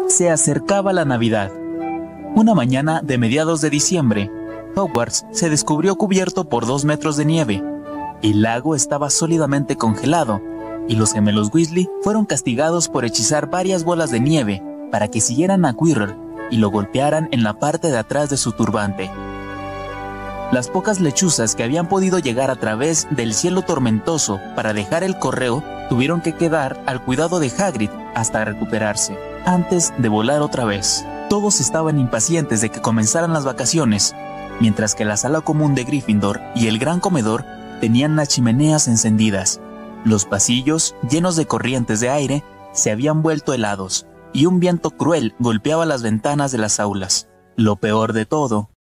Se acercaba la Navidad. Una mañana de mediados de diciembre, Hogwarts se descubrió cubierto por 2 metros de nieve. El lago estaba sólidamente congelado, y los gemelos Weasley fueron castigados por hechizar varias bolas de nieve para que siguieran a Quirrell y lo golpearan en la parte de atrás de su turbante. Las pocas lechuzas que habían podido llegar a través del cielo tormentoso para dejar el correo tuvieron que quedar al cuidado de Hagrid hasta recuperarse, antes de volar otra vez. Todos estaban impacientes de que comenzaran las vacaciones, mientras que la sala común de Gryffindor y el gran comedor tenían las chimeneas encendidas. Los pasillos, llenos de corrientes de aire, se habían vuelto helados, y un viento cruel golpeaba las ventanas de las aulas. Lo peor de todo